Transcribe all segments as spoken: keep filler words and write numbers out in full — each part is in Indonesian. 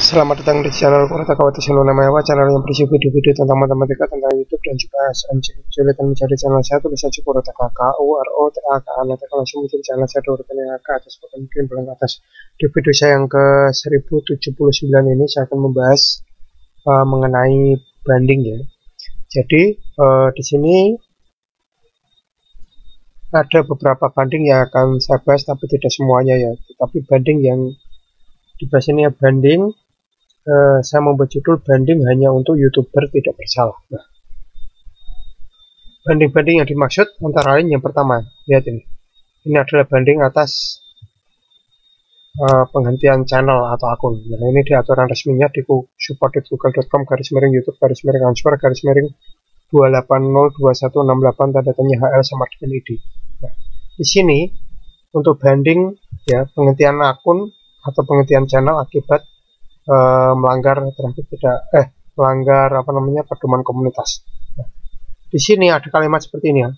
Selamat datang di channel Kurata Kawati Solo Namayawa, channel yang berisi video-video tentang matematika, tentang YouTube dan juga S M C. Kesulitan mencari channel saya, tulis saja Kurata K U R O T A K A. Nanti akan langsung muncul channel saya di urutan yang ke atas, bukan mungkin paling ke atas. Di video saya yang ke seribu tujuh puluh sembilan ini saya akan membahas uh, mengenai banding ya. Jadi uh, di sini ada beberapa banding yang akan saya bahas, tapi tidak semuanya ya. Tapi banding yang dibahas ini ya banding. Uh, saya membuat judul banding hanya untuk YouTuber tidak bersalah. Nah, banding-banding yang dimaksud antara lain yang pertama, lihat ini. Ini adalah banding atas uh, penghentian channel atau akun. Nah, ini di aturan resminya di support titik google titik com garis miring YouTube garis miring answer garis miring dua delapan nol dua satu enam delapan tanda tanya H L sama dengan I D. Nah, di sini untuk banding ya penghentian akun atau penghentian channel akibat Uh, melanggar traffic tidak eh melanggar apa namanya pedoman komunitas. Nah, di sini ada kalimat seperti ini ya.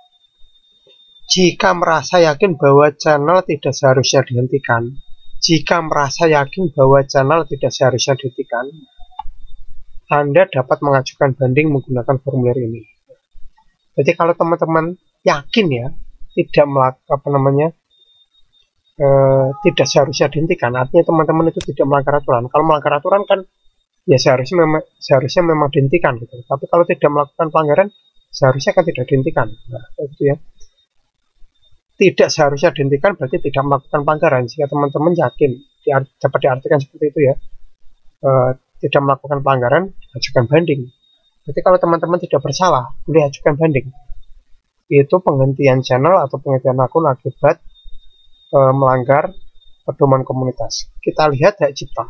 Jika merasa yakin bahwa channel tidak seharusnya dihentikan, jika merasa yakin bahwa channel tidak seharusnya dihentikan, Anda dapat mengajukan banding menggunakan formulir ini. Jadi kalau teman-teman yakin ya tidak melakukan apa namanya E, tidak seharusnya dihentikan, artinya teman-teman itu tidak melanggar aturan. Kalau melanggar aturan kan ya seharusnya memang seharusnya memang dihentikan gitu. Tapi kalau tidak melakukan pelanggaran seharusnya kan tidak dihentikan. Nah, itu ya. Tidak seharusnya dihentikan berarti tidak melakukan pelanggaran. Jika teman-teman yakin diart, dapat diartikan seperti itu ya, e, tidak melakukan pelanggaran, ajukan banding. Jadi kalau teman-teman tidak bersalah, boleh ajukan banding. Itu penghentian channel atau penghentian akun akibat E, melanggar pedoman komunitas. Kita lihat hak cipta.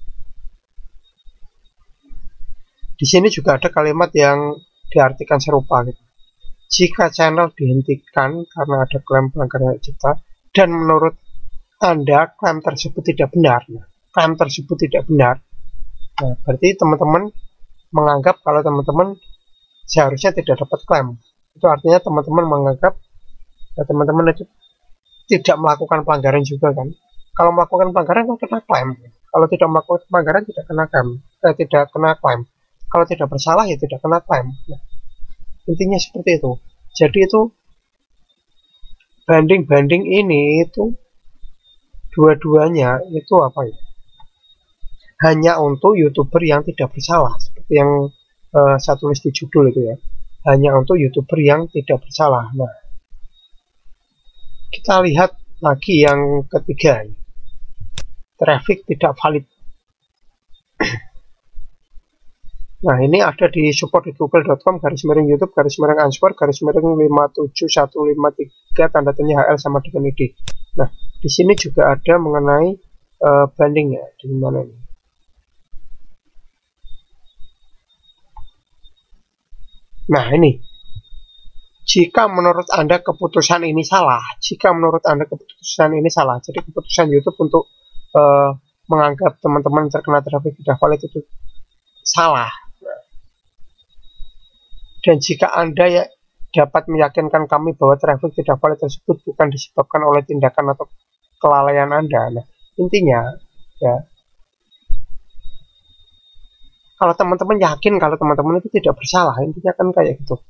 Di sini juga ada kalimat yang diartikan serupa gitu. Jika channel dihentikan karena ada klaim pelanggaran hak cipta dan menurut Anda klaim tersebut tidak benar, nah, klaim tersebut tidak benar, nah, berarti teman-teman menganggap kalau teman-teman seharusnya tidak dapat klaim. Itu artinya teman-teman menganggap ya, teman-teman itu tidak melakukan pelanggaran juga kan. Kalau melakukan pelanggaran kan kena klaim. Kalau tidak melakukan pelanggaran tidak kena klaim. Eh, tidak kena klaim. Kalau tidak bersalah ya tidak kena klaim. Nah, intinya seperti itu. Jadi itu banding-banding ini itu dua-duanya itu apa ya? Hanya untuk YouTuber yang tidak bersalah. Seperti yang uh, saya tulis di judul itu ya. Hanya untuk YouTuber yang tidak bersalah. Nah, kita lihat lagi yang ketiga, traffic tidak valid. Nah, ini ada di support titik google titik com garis miring YouTube garis miring answer garis miring lima tujuh satu lima tiga tanda tanya H L sama dengan I D. Nah, di sini juga ada mengenai uh, banding ya, di mana ini? Nah, ini. Jika menurut Anda keputusan ini salah, jika menurut Anda keputusan ini salah, jadi keputusan YouTube untuk uh, menganggap teman-teman terkena traffic tidak valid itu salah. Dan jika Anda ya dapat meyakinkan kami bahwa traffic tidak valid tersebut bukan disebabkan oleh tindakan atau kelalaian Anda, nah intinya ya kalau teman-teman yakin kalau teman-teman itu tidak bersalah, intinya kan kayak gitu.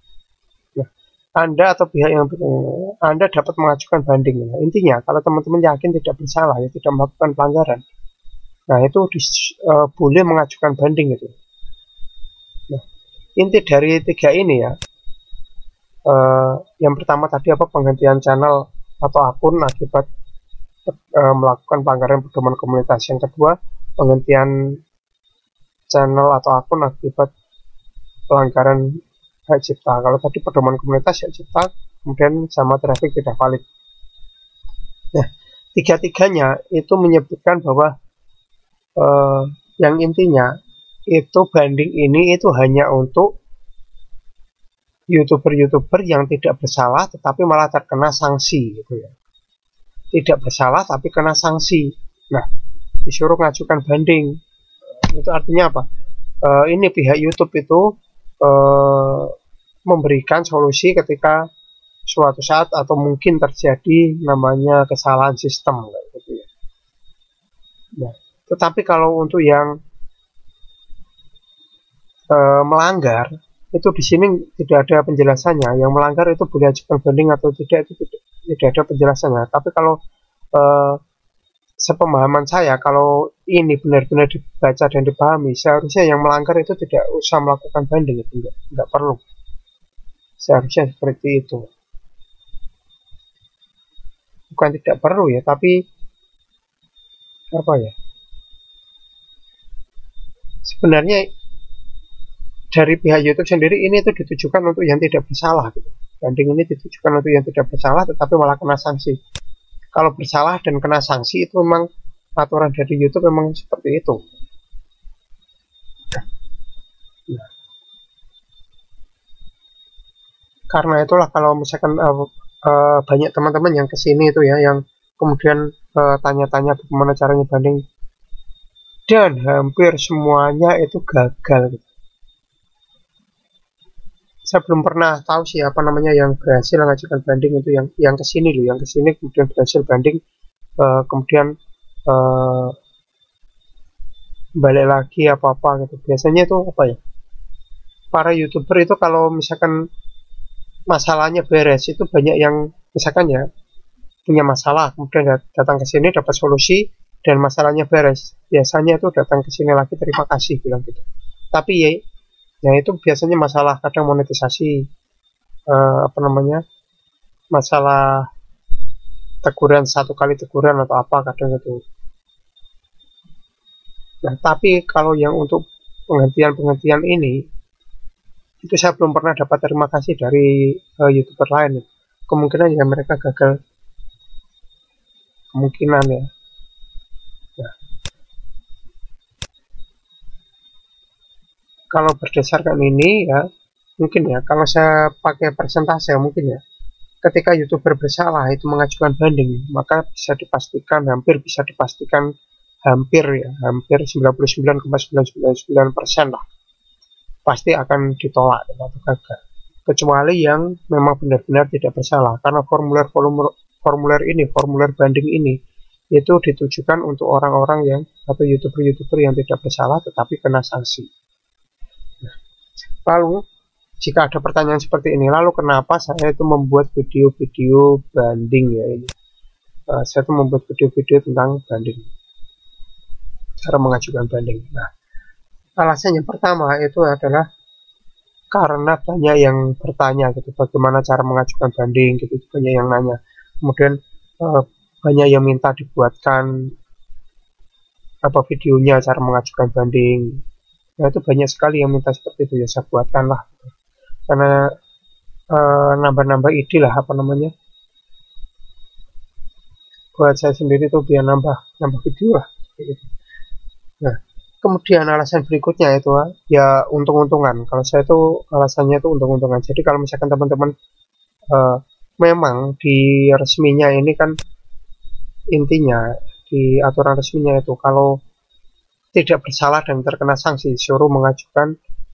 Anda atau pihak yang Anda dapat mengajukan banding. Nah, intinya kalau teman-teman yakin tidak bersalah ya tidak melakukan pelanggaran, nah itu di, uh, boleh mengajukan banding itu. Nah, inti dari tiga ini ya, uh, yang pertama tadi apa penghentian channel atau akun akibat uh, melakukan pelanggaran pedoman komunitas. Yang kedua penghentian channel atau akun akibat pelanggaran hak cipta. Kalau tadi pedoman komunitas hak cipta, kemudian sama traffic tidak valid. Nah, tiga-tiganya itu menyebutkan bahwa eh, yang intinya itu banding ini itu hanya untuk YouTuber-YouTuber yang tidak bersalah tetapi malah terkena sanksi gitu ya. Tidak bersalah tapi kena sanksi. Nah, disuruh mengajukan banding. Itu artinya apa? Eh, ini pihak YouTube itu Uh, memberikan solusi ketika suatu saat atau mungkin terjadi namanya kesalahan sistem gitu ya. Nah, Tetapi kalau untuk yang e, melanggar, itu di sini tidak ada penjelasannya. Yang melanggar itu boleh ajukan banding atau tidak, itu tidak, tidak ada penjelasannya. Tapi kalau e, sepemahaman saya, kalau ini benar-benar dibaca dan dipahami, seharusnya yang melanggar itu tidak usah melakukan banding, itu enggak, enggak perlu. Seharusnya seperti itu. Bukan tidak perlu ya, tapi apa ya? Sebenarnya dari pihak YouTube sendiri ini itu ditujukan untuk yang tidak bersalah gitu. Banding ini ditujukan untuk yang tidak bersalah tetapi malah kena sanksi. Kalau bersalah dan kena sanksi itu memang aturan dari YouTube memang seperti itu. Nah, karena itulah kalau misalkan uh, uh, banyak teman-teman yang kesini itu ya, yang kemudian tanya-tanya uh, bagaimana caranya banding, dan hampir semuanya itu gagal gitu. Saya belum pernah tahu sih apa namanya yang berhasil mengajukan banding itu yang yang kesini loh, yang kesini kemudian berhasil banding, uh, kemudian uh, balik lagi apa-apa gitu. Biasanya itu apa ya, para YouTuber itu kalau misalkan masalahnya beres itu banyak yang misalkan ya punya masalah kemudian datang ke sini dapat solusi dan masalahnya beres, biasanya itu datang ke sini lagi terima kasih bilang gitu. Tapi ya ya itu biasanya masalah kadang monetisasi, uh, apa namanya, masalah teguran, satu kali teguran atau apa kadang itu. Nah tapi kalau yang untuk penghentian-penghentian ini itu saya belum pernah dapat terima kasih dari uh, YouTuber lain. Kemungkinan ya mereka gagal, kemungkinan ya. Nah, kalau berdasarkan ini ya mungkin ya, kalau saya pakai persentase mungkin ya, ketika YouTuber bersalah itu mengajukan banding, maka bisa dipastikan, hampir bisa dipastikan, hampir ya, hampir sembilan puluh sembilan koma sembilan sembilan sembilan persen lah pasti akan ditolak atau gagal, kecuali yang memang benar-benar tidak bersalah. Karena formulir formulir formulir ini, formulir banding ini itu ditujukan untuk orang-orang yang atau YouTuber-YouTuber yang tidak bersalah tetapi kena sanksi. Nah, lalu jika ada pertanyaan seperti ini, lalu kenapa saya itu membuat video-video banding ya ini? Uh, saya itu membuat video-video tentang banding, cara mengajukan banding. Nah, alasan yang pertama itu adalah karena banyak yang bertanya gitu, bagaimana cara mengajukan banding gitu, banyak yang nanya. Kemudian uh, banyak yang minta dibuatkan apa videonya cara mengajukan banding. Nah itu banyak sekali yang minta seperti itu ya, saya buatkan lah. Karena nambah-nambah uh, ide lah apa namanya. Buat saya sendiri tuh biar nambah nambah video lah. Gitu. Nah, kemudian alasan berikutnya itu ya untung-untungan. Kalau saya tuh alasannya itu untung-untungan. Jadi kalau misalkan teman-teman uh, memang di resminya ini kan intinya di aturan resminya itu kalau tidak bersalah dan terkena sanksi suruh mengajukan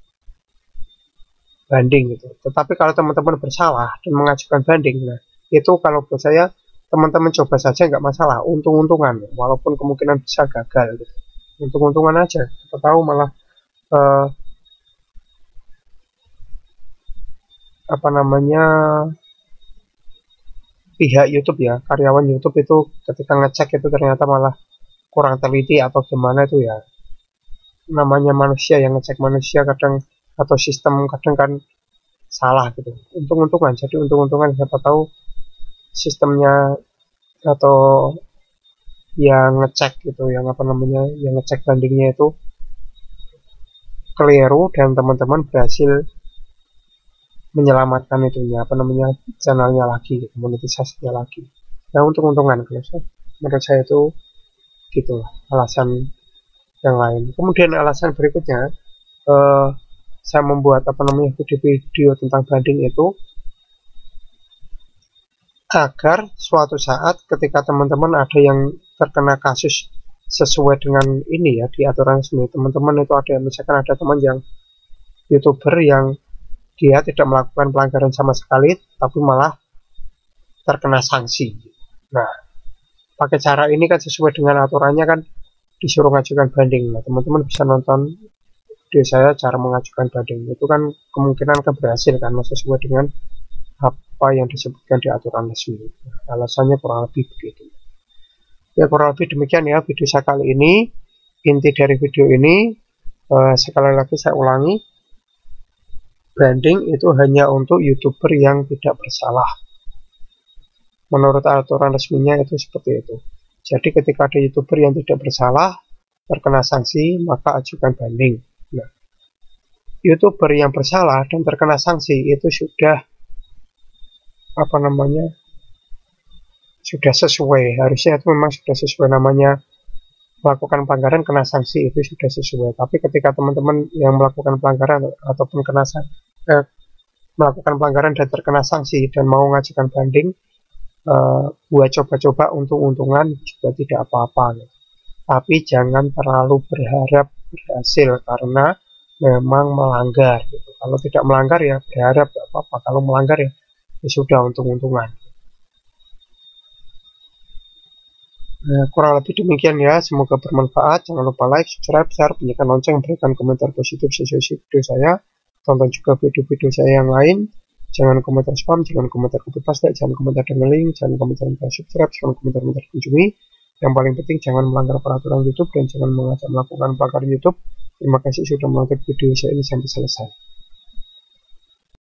banding gitu. Tetapi kalau teman-teman bersalah dan mengajukan banding, nah itu kalau buat saya teman-teman coba saja nggak masalah, untung-untungan walaupun kemungkinan bisa gagal gitu. Untung-untungan aja, kita tahu malah uh, apa namanya pihak YouTube ya, karyawan YouTube itu ketika ngecek itu ternyata malah kurang teliti atau gimana itu ya, namanya manusia yang ngecek manusia kadang, atau sistem kadang kan salah gitu. Untung-untungan, jadi untung-untungan siapa tahu sistemnya atau yang ngecek gitu, yang apa namanya, yang ngecek bandingnya itu keliru dan teman-teman berhasil menyelamatkan itunya apa namanya channelnya lagi, gitu, monetisasinya lagi. Nah untung-untungan kalau saya, menurut saya itu gitu alasan yang lain. Kemudian alasan berikutnya, eh, saya membuat apa namanya video-video tentang banding itu agar suatu saat ketika teman-teman ada yang terkena kasus sesuai dengan ini ya di aturan resmi, teman-teman itu ada misalkan ada teman yang YouTuber yang dia tidak melakukan pelanggaran sama sekali tapi malah terkena sanksi. Nah pakai cara ini kan sesuai dengan aturannya kan, disuruh mengajukan banding. Nah, teman-teman bisa nonton video saya cara mengajukan banding. Itu kan kemungkinan akan berhasil kan, sesuai dengan apa yang disebutkan di aturan resmi. Nah, alasannya kurang lebih begitu. Ya, kurang lebih demikian ya video saya kali ini. Inti dari video ini, eh, sekali lagi saya ulangi, banding itu hanya untuk YouTuber yang tidak bersalah. Menurut aturan resminya itu seperti itu. Jadi ketika ada YouTuber yang tidak bersalah, terkena sanksi, maka ajukan banding. Nah, YouTuber yang bersalah dan terkena sanksi itu sudah apa namanya sudah sesuai, harusnya itu memang sudah sesuai, namanya melakukan pelanggaran kena sanksi itu sudah sesuai. Tapi ketika teman-teman yang melakukan pelanggaran ataupun kena eh, melakukan pelanggaran dan terkena sanksi dan mau mengajukan banding, eh, buat coba-coba untung-untungan juga tidak apa-apa. Tapi jangan terlalu berharap berhasil karena memang melanggar. Gitu. Kalau tidak melanggar ya berharap tidak apa-apa. Kalau melanggar ya, ya sudah untung-untungan. Nah, kurang lebih demikian ya, semoga bermanfaat. Jangan lupa like, subscribe, share, bunyikan lonceng, berikan komentar positif sesuai video saya. Tonton juga video-video saya yang lain. Jangan komentar spam, jangan komentar copy paste, jangan komentar dengan link, jangan komentar minta subscribe, jangan komentar minta kunjungi. Yang paling penting jangan melanggar peraturan YouTube dan jangan mengajak melakukan pelanggaran YouTube. Terima kasih sudah menonton video saya ini sampai selesai.